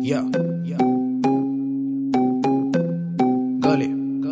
Yeah. Gully.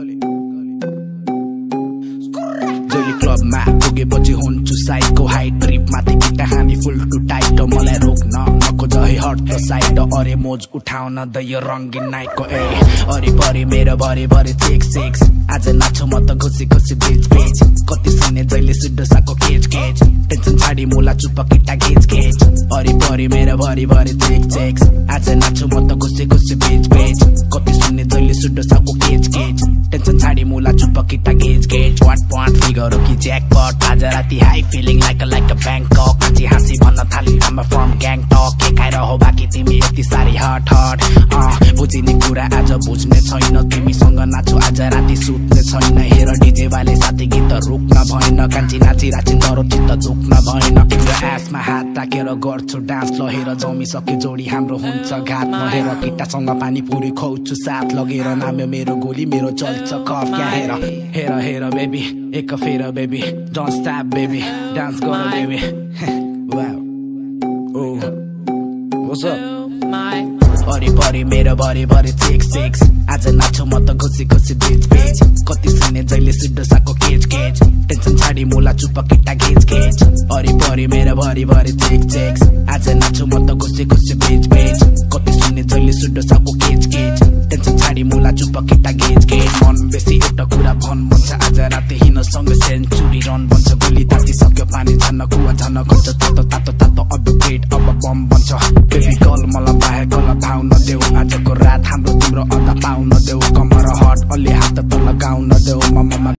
जहिले क्लबमा पुगेपछि हुन्छु साइडको हाइट ट्रिप माथि केटा हामी फुल टु टाइट मलाई रोक्न नखोज है हट द साइड अरे मोज उठाउन द यो रङ्गिन नाइटको ए अरे परे मेरो भरे भरे चेक आज नाच्छु म त खुसी खुसी बेच कति सुने जहिले सुडोसाको केज टेन्सन छाडी मुला चुप केटा गेज अरे परे मेरो भरे भरे चेक आज नाच्छु म त खुसी खुसी बेच कति सुने जहिले सुडोसाको केज टेन्सन छाडी मुला चुप केटा गेज वाट फिगर कि जैकपॉट आज राति high feeling like a Bangkok हाँसी हाँसी भन्न थाली I'm from Gangtok के खाएर हो बाकी तिमी यति सारी हट बुझिने कुरा आज बुझ्ने छैन तिमीसँग नाच्छु आज राति सुत्ने छैन हेर डीजे वाले साथी गीत रुक्न भएन कान्छी नाची राछि डरो चित्त दुख्न भएन तिम्रो आसमा हात राखेर गर्छु डान्स ल हेर जमिसके जोडी हाम्रो हुन्छ घात नहेर केटासँग पानी पुरी खुवाउँछु साथ लगेर नाम्यो मेरो गोली मेरो चल्छ कफ क्या हेर बेबी एक फेर baby don't stop baby dance गर baby wow oh what's up अरे परे मेरो भरे भरे चेक आज नाच्छु म त खुसी खुसी बेच कति सुने जहिले सुडोसाको केज टेन्सन छाडी मुला चुप केटा गेज अरे परे मेरो भरे भरे चेक आज नाच्छु म त खुसी खुसी बेच कति सुने जहिले सुडोसाको केज टेन्सन छाडी मुला चुप केटा गेज मन बेसी एउटा कुरा भन भन्छ आज राति हिनसँग सेन्चुरी रन भन्छ गोली ताती सक्यो पानी झन्न कुवा झन्न खन्छ तातो अपडेट अब बम बन्छ बेबी कल मलाई बाहेक गल थाउ नदेऊ आजको रात हाम्रो तिम्रो अन्त पाउन देऊ कमर हट अलि हात त लगाउन देऊ ममा